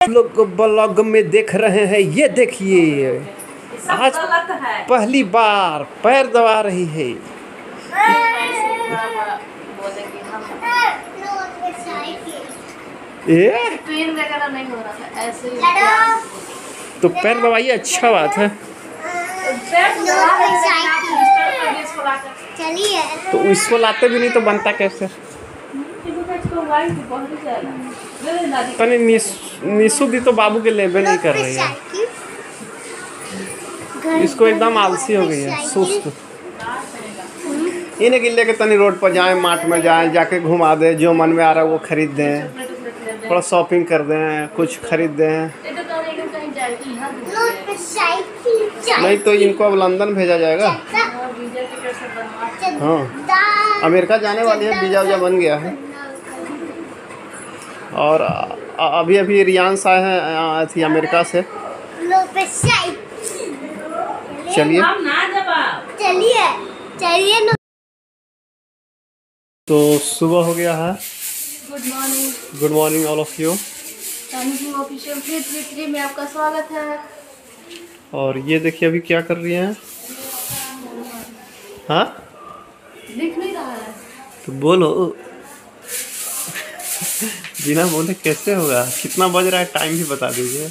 लोग ब्लॉग में देख रहे हैं, ये देखिए आज पहली बार पैर दबा रही है। नहीं हो रहा था ऐसे ही। तो पैर दबाइए, अच्छा बात है। चलिए तो इसको लाते भी नहीं तो बनता कैसे? तनी निशु दी तो बाबू के लेबे नहीं कर रही है, इसको एकदम आलसी हो गई है, सुस्त। इन्हें गिल्ले के तनी रोड पर जाएं, मार्ट में जाएं, जाके घुमा दे, जो मन में आ रहा है वो खरीद दें, थोड़ा शॉपिंग कर दें, कुछ खरीद दें। नहीं तो इनको अब लंदन भेजा जाएगा। हाँ, अमेरिका जाने वाली है, वीज़ा उजा बन गया है। और अभी अभी रियांश आए हैं थी अमेरिका से। चलिए चलिए। तो सुबह हो गया है। Good morning all of you. Official 333 में आपका स्वागत है। और ये देखिए अभी क्या कर रही हैं? हाँ, दिख नहीं रहा है तो बोलो। बिना बोले कैसे होगा? कितना बज रहा है, टाइम भी बता दीजिए।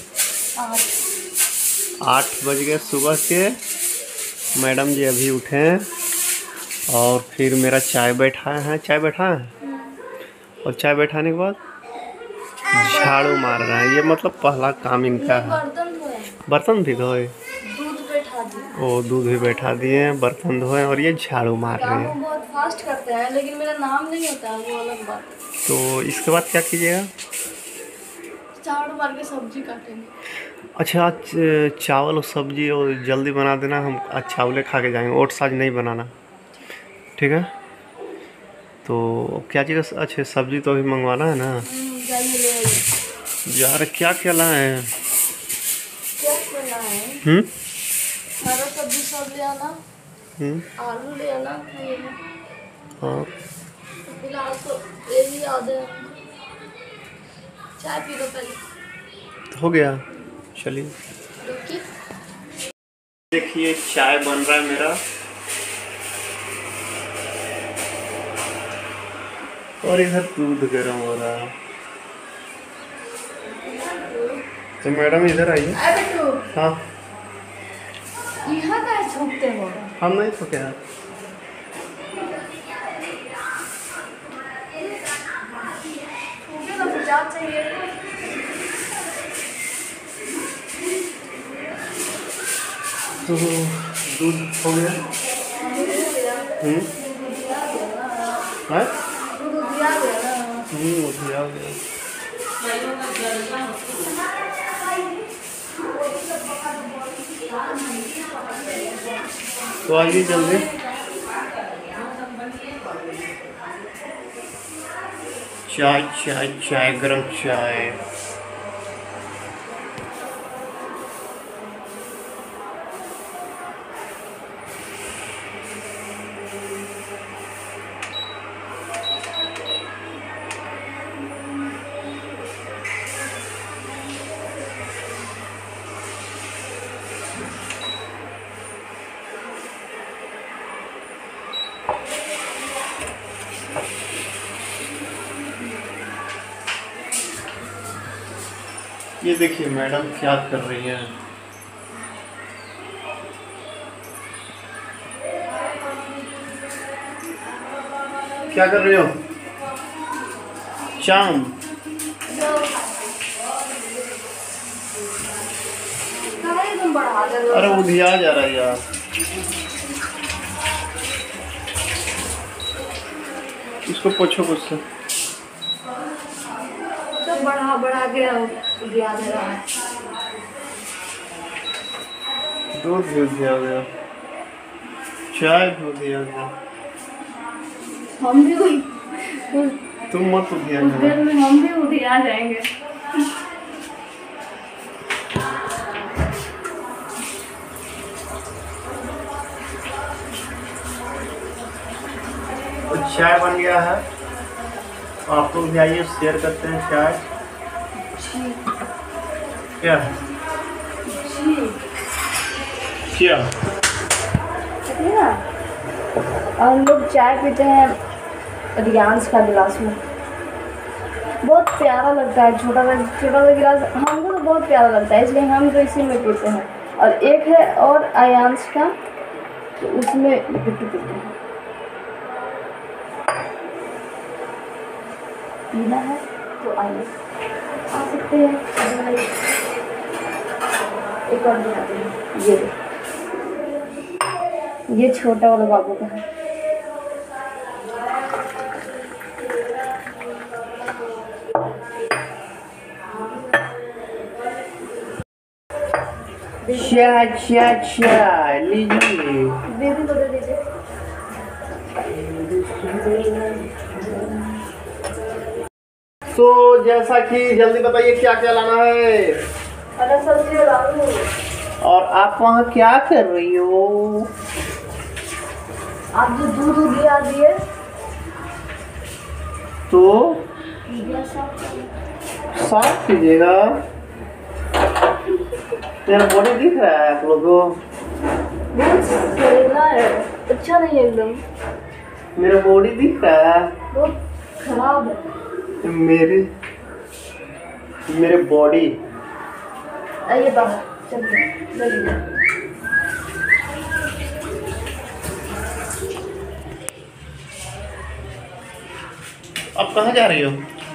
8 बज गए सुबह के। मैडम जी अभी उठे हैं और फिर मेरा चाय बैठाए हैं, और चाय बैठाने के बाद झाड़ू मार रहे हैं। ये मतलब पहला काम इनका है। बर्तन भी धोए, दूध भी बैठा दिए, बर्तन धोए और ये झाड़ू मार रहे हैं। बहुत फास्ट करते हैं, लेकिन मेरा नाम नहीं होता है, वो अलग बात है। तो इसके बाद क्या कीजिएगा? झाड़ू मार के सब्जी काटेंगे। अच्छा, आज चावल और सब्जी और जल्दी बना देना, हम आज चावले खा के जाएंगे, ओट्स आज नहीं बनाना, ठीक है? तो क्या चीज़? अच्छा, सब्जी तो अभी मंगवाना है ना। यार क्या क्या लाए हैं? हरा सब्जी सब ले आना, आलू ले आना। हाँ, फिलहाल तो यही याद है। चाय पी लो पहले। हो गया, चलिए। देखिए चाय बन रहा है मेरा, और इधर दूध गर्म हो रहा है। तो मैडम इधर आइए। हाँ, यहाँ का छूटते हो? हम नहीं थके हैं। चाहिए तो दूध हो गया। दिया गया। तो आइए जल्दी। चाय चाय चाय, गरम चाय। ये देखिए मैडम क्या कर रही हैं। क्या कर रही हो? शाम अरे उधिया जा रहा है यार। इसको पूछो कुछ से। बढ़ा के याद है रहा है। दूध भी दिया गया, चाय भी दिया गया। हम भी तुम मत उधिया में हम भी उधिया जाएंगे। तो चाय बन गया है, आप लोग भी आइए शेयर करते हैं चाय। क्या क्या हम लोग चाय पीते हैं रियांस का गिलास में। बहुत प्यारा लगता है, छोटा सा गिलास हमको तो बहुत प्यारा लगता है, इसलिए हम तो इसी में पीते हैं। और एक है और आयांश का, तो उसमें बिट्टू पीते हैं। पीना है तो आइए, आ सकते हैं। एक और दिखाते हैं, ये छोटा वाला बाबू का है। अच्छा लीजिए। दीदी को दे दीजिए। तो जैसा कि जल्दी बताइए क्या क्या लाना है। अरे सब्जी लाऊं। और आप वहाँ क्या कर रही हो? आप जो दूध उगिया दिए तो साफ कीजिएगा। मेरा बॉडी दिख रहा है आप लोगों को? बहुत सड़ेला है, अच्छा नहीं है एकदम। मेरा बॉडी दिख रहा है? बहुत खराब है मेरे बॉडी। आइए बाहर चलिए। अब कहाँ जा रही हो?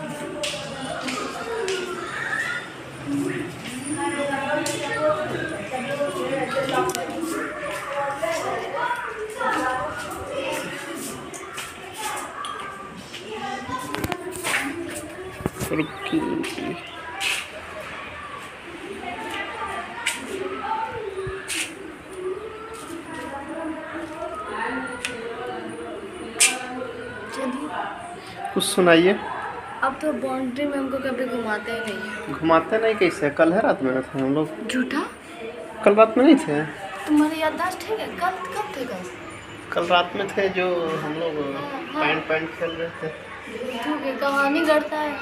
कुछ सुनाइए। अब तो बाउंड्री में हमको कभी घुमाते ही नहीं। घुमाते नहीं कैसे? कल है रात में थे हम लोग। झूठा? कल रात में नहीं थे? तुम्हारी याददाश्त है क्या? कब थे? कल रात में थे जो हम लोग पैंट खेल रहे थे। ठीक है, कहानी गढ़ता है।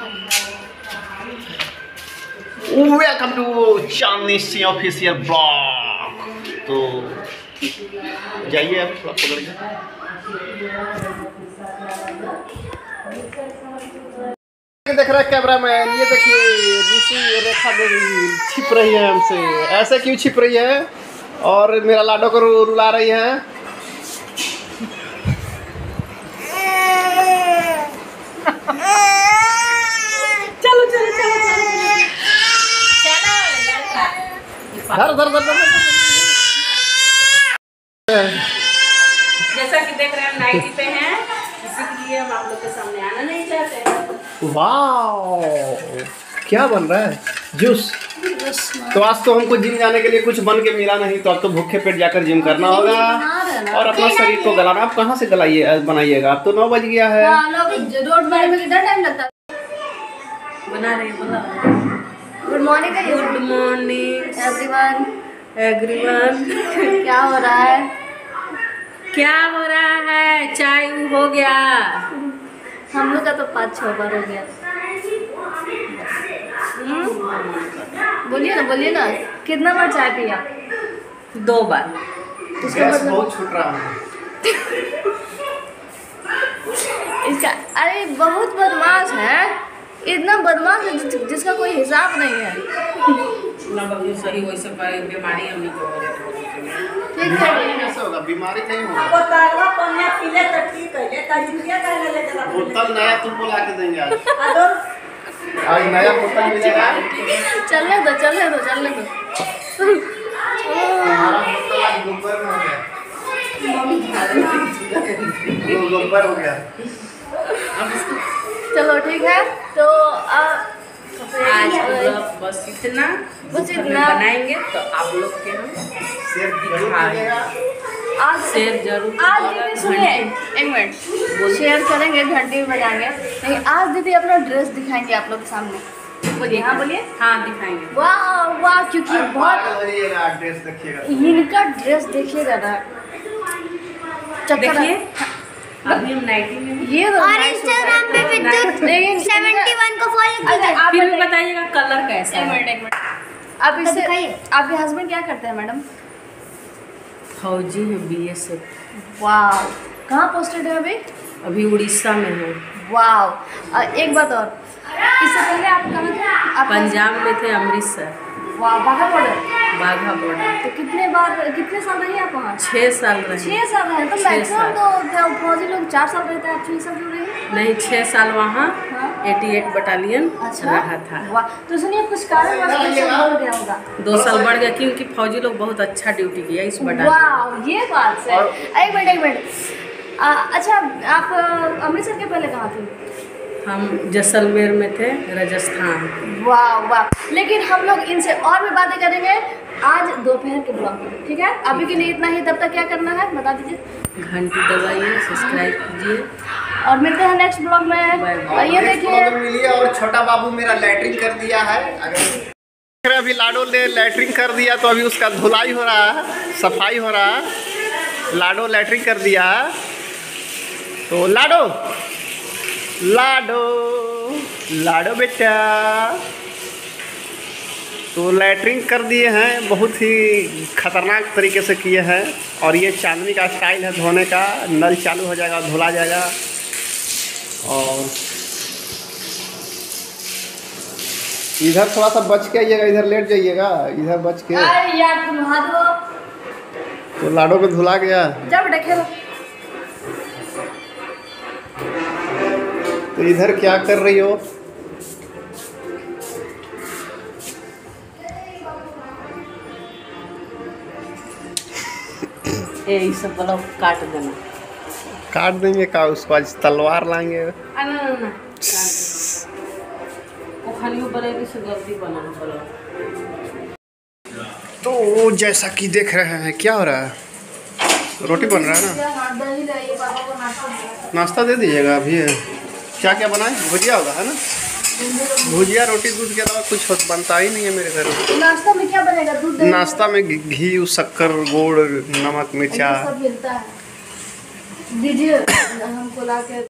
Welcome to Chandni Singh official blog. तो जाइए आप थोड़ा पकड़ के। देख रहा है कैमरा मैन, ये देखिए ऋषि रेखा देवी छिप रही है हमसे। ऐसे क्यों छिप रही है? और मेरा लाडो को रुला रही है। चलो धर। जैसा कि देख रहे हैं नाइटी पे हैं, इसीलिए हम आप लोग के सामने आना नहीं चाहते। वाह, क्या बन रहा है? जूस। तो आज तो हमको जिम जाने के लिए कुछ बन के मिला नहीं, तो अब तो भूखे पेट जाकर जिम करना होगा और अपना शरीर को गलाना। आप कहाँ से बनाइएगा? अब तो 9 बज गया है। रोड बनाने में कितना टाइम लगता है? बना रहे बोला। गुड मॉर्निंग करिए। Good morning everyone. क्या हो रहा है? क्या हो रहा है? चाय हो गया। हम लोग का तो 5-6 बार हो गया। बोलिए ना कितना बार चाय पिया? 2 बार। गैस बहुत छूट रहा है इसका। अरे बहुत बदमाश है, इतना बदमाश है जिसका कोई हिसाब नहीं है। सही वैसे बीमारी हम नहीं को ठीक है, कैसे होगा? बीमारी नहीं होगा। बोतल नया तुमको ला के देंगे आज नया बोतल मिलेगा। चलने दो। हमारा बोतल आज गोबर में हो गया। गोबर हो गया। चलो ठीक है, तो आज बस इतना बनाएंगे तो आप लोग के हम शेयर जरूर। आज दीदी सुनिए, एक मिनट शेयर करेंगे, घंटी बजाएंगे। नहीं, आज दीदी अपना ड्रेस दिखाएंगे आप लोग के सामने। बोलिए। हाँ दिखाएंगे। वाह, क्योंकि बहुत ड्रेस देखिएगा। इनका ड्रेस देखिएगा ना, देखिए अभी हम नाइटी में। ये और इंस्टाग्राम पे विद्युत 71 को फॉलो कीजिए। फिर बताइएगा कलर कैसा है। एक मिनट आप इससे आपके हस्बैंड क्या करते हैं मैडम? फौजी है BSF। वाह, कहाँ पोस्टेड है अभी? अभी उड़ीसा में है। वाह, एक बात और, इससे पहले आप कहाँ थे? आप पंजाब में थे, अमृतसर। वाह, बाघा बॉर्डर। बाघा बॉर्डर। तो कितने साल रही आप वहाँ? 6 साल रहे। 6 साल रहे, तो 6 मैक्सिमम तो फौजी लोग 4 साल रहते हैं, आप 6 साल क्यों रही? नहीं, 6 साल वहाँ हाँ। 88 बटालियन अच्छा रहा था। वाह, तो सुनिए कुछ कारण बढ़ गया होगा। 2 साल बढ़ गया क्योंकि फौजी लोग बहुत अच्छा ड्यूटी किया इस बटालियन। वाह, ये बात है। एक मिनट अच्छा, आप अमृतसर के पहले कहाँ थे? हम जैसलमेर में थे, राजस्थान। वाह वाह, लेकिन हम लोग इनसे और भी बातें करेंगे आज दोपहर के ब्लॉग में, ठीक है? अभी के लिए इतना ही, तब तक क्या करना है बता दीजिए। घंटी दबाइए, सब्सक्राइब कीजिए और मिलते हैं नेक्स्ट ब्लॉग में। ये देखिए, मिलिए। और छोटा बाबू मेरा लैट्रिन कर दिया है। अगर अभी लाडो ने लैट्रिन कर दिया तो अभी उसका धुलाई हो रहा है, सफाई हो रहा है। लाडो लैट्रिन कर दिया, तो लाडो लाडो बेटा तो लैट्रिन कर दिए हैं, बहुत ही खतरनाक तरीके से किए हैं। और ये चांदनी का स्टाइल है धोने का, नल चालू हो जाएगा, धुला जाएगा। और इधर थोड़ा सा बच के आइएगा, इधर लेट जाइएगा, इधर बच के। अरे यार तुम नहा दो। तो लाडो को धुला गया। जा बेटा खेलो। तो इधर क्या कर रही हो? ये सब ब्लॉक काट देना। काट देंगे का, उसको आज तलवार लाएंगे। ना वो खाली बनेगी से गलती बना ब्लॉक। तो जैसा कि देख रहे हैं, क्या हो रहा है? रोटी बन रहा है ना, नाश्ता दे दीजिएगा। अभी क्या क्या बनाए? भुजिया होगा, है ना? भुजिया, रोटी, दूध के अलावा कुछ बनता ही नहीं है मेरे घर में। नाश्ता में क्या बनेगा? दूध? नाश्ता में घी, शक्कर, गुड़, नमक, मिर्चा सब मिलता है। दीजिए हमको ला के।